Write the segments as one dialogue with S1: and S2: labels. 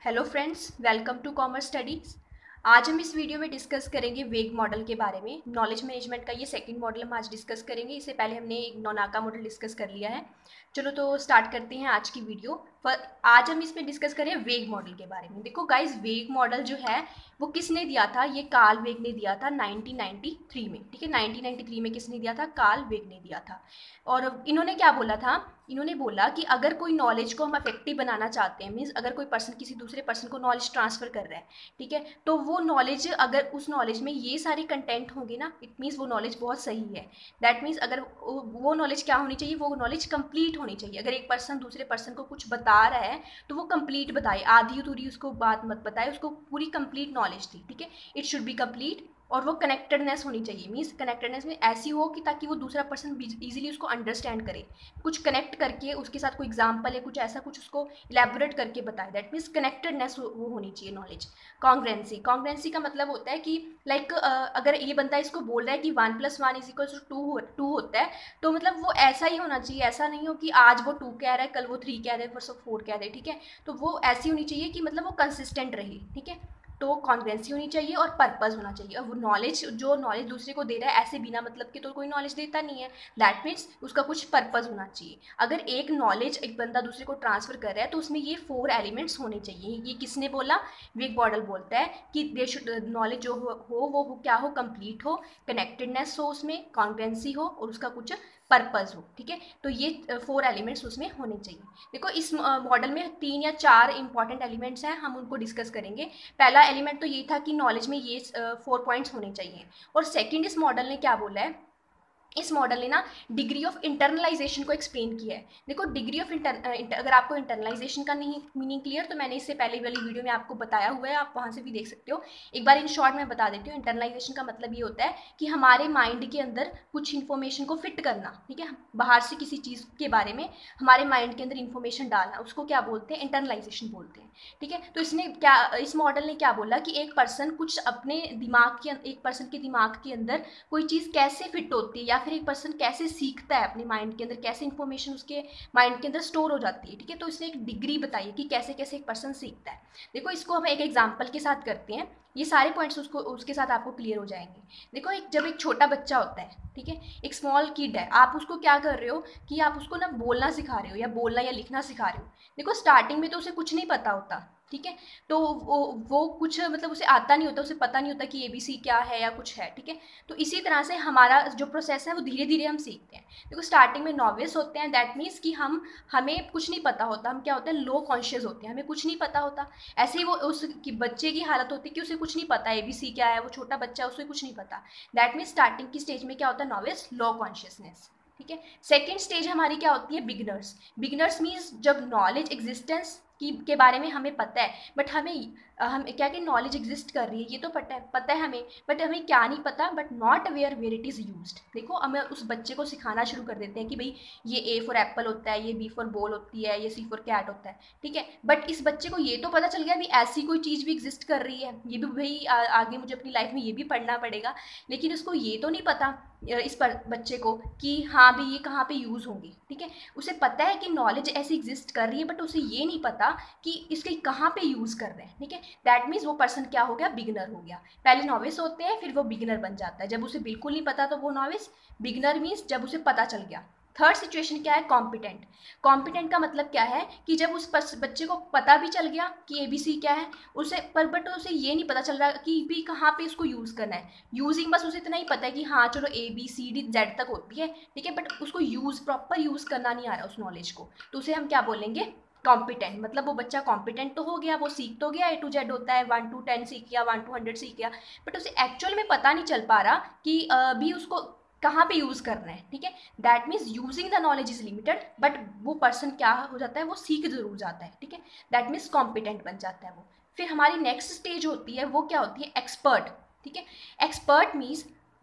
S1: Hello friends, welcome to commerce studies. आज हम इस वीडियो में डिस्कस करेंगे वेग मॉडल के बारे में। नॉलेज मैनेजमेंट का ये सेकंड मॉडल हम आज डिस्कस करेंगे। इससे पहले हमने एक नोनाका मॉडल डिस्कस कर लिया है। चलो तो स्टार्ट करते हैं आज की वीडियो। पर आज हम इसमें डिस्कस करें वेग मॉडल के बारे में। देखो गाइस, वेग मॉडल जो है वो किसने दिया था? ये कार्ल वेग ने दिया था 1993 में। ठीक है, 1993 में किसने दिया था? कार्ल वेग ने दिया था। और इन्होंने क्या बोला था? इन्होंने बोला कि अगर कोई नॉलेज को हम इफेक्टिव बनाना चाहते हैं, मीन्स अगर कोई पर्सन किसी दूसरे पर्सन को नॉलेज ट्रांसफर कर रहा है, ठीक है, तो वो नॉलेज, अगर उस नॉलेज में ये सारे कंटेंट होंगे ना, इट मीन्स वो नॉलेज बहुत सही है। दैट मीन्स अगर वो नॉलेज क्या होनी चाहिए? वो नॉलेज कंप्लीट होनी चाहिए। अगर एक पर्सन दूसरे पर्सन को कुछ बता रहा है तो वो कंप्लीट बताए, आधी अधूरी उसको बात मत बताए, उसको पूरी कंप्लीट नॉलेज थी। ठीक है, इट शुड बी कंप्लीट। और वो कनेक्टेडनेस होनी चाहिए, मीन्स कनेक्टेडनेस में ऐसी हो कि ताकि वो दूसरा पर्सन इजीली उसको अंडरस्टैंड करे, कुछ कनेक्ट करके उसके साथ कोई एग्जाम्पल है, कुछ ऐसा कुछ उसको इलेबोरेट करके बताए। दैट मीन्स कनेक्टेडनेस वो होनी चाहिए नॉलेज। कॉन्ग्रेंसी, कॉन्ग्रेंसी का मतलब होता है कि लाइक अगर ये बंदा इसको बोल रहा है कि 1+1 = 2 टू होता है, तो मतलब वो ऐसा ही होना चाहिए। ऐसा नहीं हो कि आज वो 2 कह रहा है, कल वो 3 कह रहे, परसों 4 कह रहे। ठीक है, तो वो ऐसी होनी चाहिए कि मतलब वो कंसिस्टेंट रहे। ठीक है, तो कॉन्ग्रेंसी होनी चाहिए और पर्पस होना चाहिए। और वो नॉलेज, जो नॉलेज दूसरे को दे रहा है ऐसे बिना मतलब के तो कोई नॉलेज देता नहीं है। दैट मीन्स उसका कुछ पर्पस होना चाहिए। अगर एक नॉलेज एक बंदा दूसरे को ट्रांसफर कर रहा है तो उसमें ये 4 एलिमेंट्स होने चाहिए। ये किसने बोला? वेग मॉडल बोलता है कि दे शुड नॉलेज जो वो क्या हो? कंप्लीट हो, कनेक्टेडनेस हो, उसमें कॉन्ग्रेंसी हो और उसका कुछ पर्पस हो। ठीक है, तो ये 4 एलिमेंट्स उसमें होने चाहिए। देखो, इस मॉडल में 3 या 4 इंपॉर्टेंट एलिमेंट्स हैं, हम उनको डिस्कस करेंगे। पहला एलिमेंट तो ये था कि नॉलेज में ये 4 पॉइंट्स होने चाहिए। और सेकंड, इस मॉडल ने क्या बोला है? इस मॉडल ने ना डिग्री ऑफ इंटरनलाइजेशन को एक्सप्लेन किया है। देखो, डिग्री ऑफ अगर आपको इंटरनलाइजेशन का नहीं मीनिंग क्लियर, तो मैंने इससे पहले वाली वीडियो में आपको बताया हुआ है, आप वहाँ से भी देख सकते हो। एक बार इन शॉर्ट में बता देती हूँ। इंटरनलाइजेशन का मतलब ये होता है कि हमारे माइंड के अंदर कुछ इन्फॉर्मेशन को फिट करना। ठीक है, बाहर से किसी चीज़ के बारे में हमारे माइंड के अंदर इन्फॉर्मेशन डालना, उसको क्या बोलते हैं? इंटरनलाइजेशन बोलते हैं। ठीक है, तो इसने क्या, इस मॉडल ने क्या बोला कि एक पर्सन कुछ अपने दिमाग के, एक पर्सन के दिमाग के अंदर कोई चीज़ कैसे फिट होती है, या फिर एक पर्सन कैसे सीखता है, अपने माइंड के अंदर कैसे इन्फॉर्मेशन उसके माइंड के अंदर स्टोर हो जाती है। ठीक है, तो इसने एक डिग्री बताई कि कैसे कैसे एक पर्सन सीखता है। देखो, इसको हम एक एग्जाम्पल के साथ करते हैं, ये सारे पॉइंट्स उसको उसके साथ आपको क्लियर हो जाएंगे। देखो, जब एक छोटा बच्चा होता है, ठीक है, एक स्मॉल किड है, आप उसको क्या कर रहे हो कि आप उसको ना बोलना सिखा रहे हो या बोलना या लिखना सिखा रहे हो। देखो, स्टार्टिंग में तो उसे कुछ नहीं पता होता। ठीक है, तो वो कुछ मतलब उसे आता नहीं होता, उसे पता नहीं होता कि ABC क्या है या कुछ है। ठीक है, तो इसी तरह से हमारा जो प्रोसेस है वो धीरे धीरे हम सीखते हैं। देखो, स्टार्टिंग में नॉविस होते हैं, दैट मीन्स कि हमें कुछ नहीं पता होता, हम क्या होते हैं? लो कॉन्शियस होते हैं, हमें कुछ नहीं पता होता। ऐसे ही वो उस बच्चे की हालत होती है कि उसे कुछ नहीं पता ABC क्या है, वो छोटा बच्चा है, उसे कुछ नहीं पता। दैट मीन्स स्टार्टिंग की स्टेज में क्या होता है? Novice, low consciousness. ठीक है, सेकेंड स्टेज हमारी क्या होती है? बिगिनर्स। बिगिनर्स मीन्स जब नॉलेज एग्जिस्टेंस के बारे में हमें पता है, बट हम क्या क्या नॉलेज एग्जिस्ट कर रही है ये तो पता है हमें, बट हमें क्या नहीं पता, but not aware where it is used. देखो, हमें उस बच्चे को सिखाना शुरू कर देते हैं कि भाई ये A फॉर एप्पल होता है, ये B फॉर बॉल होती है, ये C फॉर कैट होता है। ठीक है, बट इस बच्चे को ये तो पता चल गया भी ऐसी कोई चीज़ भी एग्जिस्ट कर रही है, ये भी भाई आगे मुझे अपनी लाइफ में ये भी पढ़ना पड़ेगा। लेकिन उसको ये तो नहीं पता, इस बच्चे को, कि हाँ भी ये कहाँ पे यूज़ होंगी। ठीक है, उसे पता है कि नॉलेज ऐसी एग्जिस्ट कर रही है, बट उसे ये नहीं पता कि इसके कहाँ पे यूज़ कर रहे हैं। ठीक है, दैट मीन्स वो पर्सन क्या हो गया? बिगिनर हो गया। पहले नॉविस होते हैं, फिर वो बिगिनर बन जाता है। जब उसे बिल्कुल नहीं पता तो वो नॉविस। बिगिनर मीन्स जब उसे पता चल गया। थर्ड सिचुएशन क्या है? कॉम्पिटेंट। कॉम्पिटेंट का मतलब क्या है कि जब उस बच्चे को पता भी चल गया कि ABC क्या है, उसे बट उसे ये नहीं पता चल रहा कि भी कहाँ पे इसको यूज़ करना है। यूजिंग बस उसे इतना ही पता है कि हाँ चलो ABCD Z तक होती है। ठीक है, बट उसको प्रॉपर यूज़ करना नहीं आ रहा उस नॉलेज को, तो उसे हम क्या बोलेंगे? कॉम्पिटेंट। मतलब वो बच्चा कॉम्पिटेंट तो हो गया, वो सीख तो गया, A to Z होता है, 1 to 10 सीख गया, 1 to 100 सीख गया, बट उसे एक्चुअल में पता नहीं चल पा रहा कि भी उसको कहाँ पे यूज़ करना है। ठीक है, that means using the knowledge is limited, but वो पर्सन क्या हो जाता है? वो सीख जरूर जाता है। ठीक है, दैट मीन्स कॉम्पिटेंट बन जाता है वो। फिर हमारी नेक्स्ट स्टेज होती है, वो क्या होती है? एक्सपर्ट। ठीक है, एक्सपर्ट मीन्स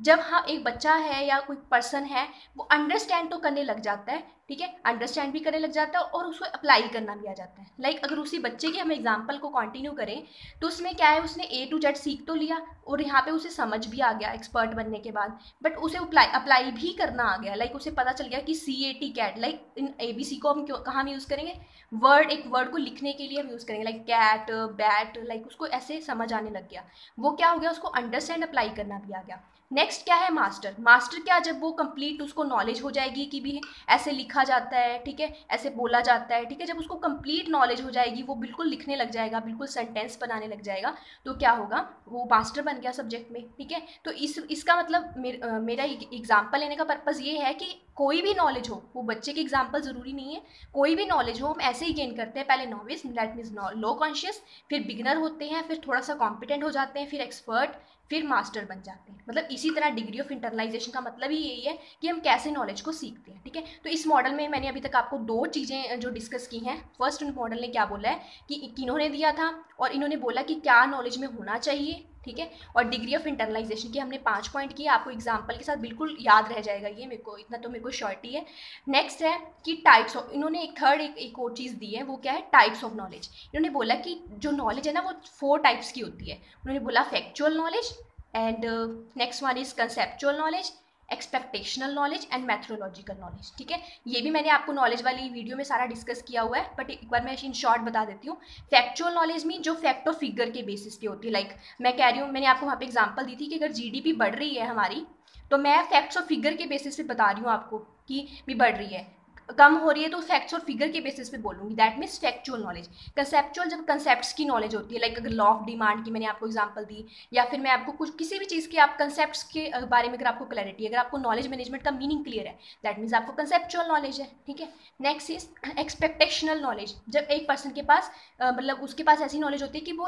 S1: जब हाँ एक बच्चा है या कोई पर्सन है वो अंडरस्टैंड तो करने लग जाता है, ठीक है, अंडरस्टैंड भी करने लग जाता है और उसको अप्लाई करना भी आ जाता है। लाइक अगर उसी बच्चे के हम एग्जाम्पल को कंटिन्यू करें तो उसमें क्या है, उसने A to Z सीख तो लिया और यहाँ पे उसे समझ भी आ गया एक्सपर्ट बनने के बाद, बट उसे अप्लाई भी करना आ गया। लाइक उसे पता चल गया कि CAT cat, like in ABC को हम कहाँ यूज़ करेंगे, एक वर्ड को लिखने के लिए हम यूज़ करेंगे, लाइक कैट बैट, लाइक उसको ऐसे समझ आने लग गया। वो क्या हो गया, उसको अंडरस्टैंड अप्लाई करना भी आ गया। नेक्स्ट क्या है मास्टर। मास्टर क्या, जब वो कंप्लीट उसको नॉलेज हो जाएगी कि भी ऐसे लिखा जाता है, ठीक है, ऐसे बोला जाता है, ठीक है, जब उसको कंप्लीट नॉलेज हो जाएगी, वो बिल्कुल लिखने लग जाएगा, बिल्कुल सेंटेंस बनाने लग जाएगा, तो क्या होगा, वो मास्टर बन गया सब्जेक्ट में, ठीक है। तो इसका मतलब मेरा एग्जाम्पल लेने का पर्पज़ ये है कि कोई भी नॉलेज हो, वो बच्चे की एग्जाम्पल ज़रूरी नहीं है, कोई भी नॉलेज हो हम ऐसे ही गेन करते हैं। पहले novice, that means low conscious, फिर बिगिनर होते हैं, फिर थोड़ा सा कॉम्पिटेंट हो जाते हैं, फिर एक्सपर्ट, फिर मास्टर बन जाते हैं। मतलब इसी तरह डिग्री ऑफ इंटरनलाइजेशन का मतलब ही यही है कि हम कैसे नॉलेज को सीखते हैं, ठीक है। तो इस मॉडल में मैंने अभी तक आपको 2 चीज़ें जो डिस्कस की हैं। फर्स्ट मॉडल ने क्या बोला है कि किन्होंने दिया था और इन्होंने बोला कि क्या नॉलेज में होना चाहिए, ठीक है। और डिग्री ऑफ इंटरनलाइजेशन की हमने 5 पॉइंट किए, आपको एग्जाम्पल के साथ बिल्कुल याद रह जाएगा ये, मेरे को इतना तो मेरे को श्योरिटी है। नेक्स्ट है कि टाइप्स ऑफ, इन्होंने एक और चीज़ दी है, वो क्या है, टाइप्स ऑफ नॉलेज। इन्होंने बोला कि जो नॉलेज है ना वो 4 टाइप्स की होती है। उन्होंने बोला factual knowledge, and next one is conceptual knowledge, expectational knowledge and methodological knowledge, ठीक है। ये भी मैंने आपको नॉलेज वाली वीडियो में सारा डिस्कस किया हुआ है, बट एक बार मैं इन शॉर्ट बता देती हूँ। फैक्चुअल नॉलेज में जो फैक्ट और फिगर के बेसिस पे होती है, लाइक मैं कह रही हूँ, मैंने आपको वहाँ पे एग्जांपल दी थी कि अगर GDP बढ़ रही है हमारी, तो मैं फैक्ट्स और फिगर के बेसिस पे बता रही हूँ आपको कि भी बढ़ रही है, कम हो रही है तो फैक्ट्स और फिगर के बेसिस पे बोलूंगी, that means factual knowledge. Conceptual जब कंसेप्ट्स की नॉलेज होती है, लाइक अगर लॉ ऑफ डिमांड की मैंने आपको एग्जांपल दी, या फिर मैं आपको कुछ किसी भी चीज़ के आप कंसेप्ट्स के बारे में अगर आपको क्लैरिटी, अगर आपको नॉलेज मैनेजमेंट का मीनिंग क्लियर है, दैट मीन्स आपको कंसेप्चुअल नॉलेज है, ठीक है। Next is expectational knowledge. जब एक पर्सन के पास मतलब उसके पास ऐसी नॉलेज होती है कि वो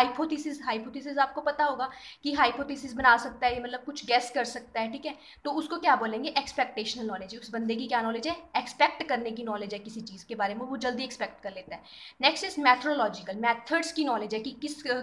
S1: हाइपोथेसिस आपको पता होगा कि हाइपोथेसिस बना सकता है, मतलब कुछ गेस कर सकता है, ठीक है। तो उसको क्या बोलेंगे, एक्सपेक्टेशनल नॉलेज। उस बंदे की क्या नॉलेज है, एक्सपेक्ट करने की नॉलेज है किसी चीज़ के बारे में, वो जल्दी एक्सपेक्ट कर लेता है। नेक्स्ट इज मैथ्रोलॉजिकल, मैथड्स की नॉलेज है कि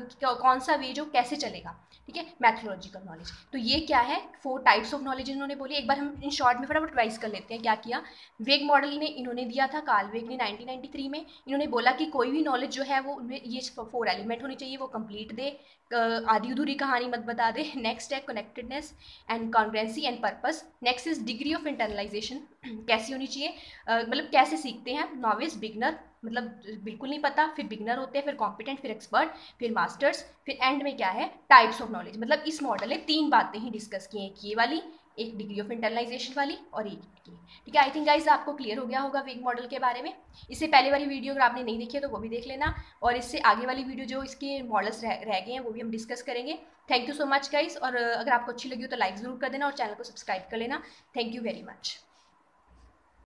S1: कौन सा वे जो कैसे चलेगा, ठीक है, मैथ्रोलॉजिकल नॉलेज। तो ये क्या है, 4 टाइप्स ऑफ नॉलेज इन्होंने बोली। एक बार हम इन शॉर्ट में फटाफट रिवाइज कर लेते हैं क्या किया। वेग मॉडल ने इन्होंने दिया था, कार्ल वेग ने 1993 में। इन्होंने बोला कि कोई भी नॉलेज जो है वो उनमें ये 4 एलिमेंट होनी चाहिए, वो कंप्लीट दे, आधी अधूरी कहानी मत बता दे। नेक्स्ट है connectedness and congruency and purpose. Next is degree of internalisation, कैसी होनी चाहिए, मतलब कैसे सीखते हैं, नॉविस, बिगनर, मतलब बिल्कुल नहीं पता, फिर बिगनर होते हैं, फिर कॉम्पिटेंट, फिर एक्सपर्ट, फिर मास्टर्स, फिर एंड में क्या है, टाइप्स ऑफ नॉलेज। मतलब इस मॉडल ने 3 बातें ही डिस्कस की हैं, एक ये वाली, एक डिग्री ऑफ इंटरनलाइजेशन वाली और एक की, ठीक है। आई थिंक गाइस आपको क्लियर हो गया होगा वेग मॉडल के बारे में। इससे पहले वाली वीडियो अगर आपने नहीं देखी है तो वो भी देख लेना, और इससे आगे वाली वीडियो जो इसके मॉडल्स रह गए हैं वो भी हम डिस्कस करेंगे। Thank you so much guys, और अगर आपको अच्छी लगी हो तो लाइक ज़रूर कर देना और चैनल को सब्सक्राइब कर लेना। Thank you very much.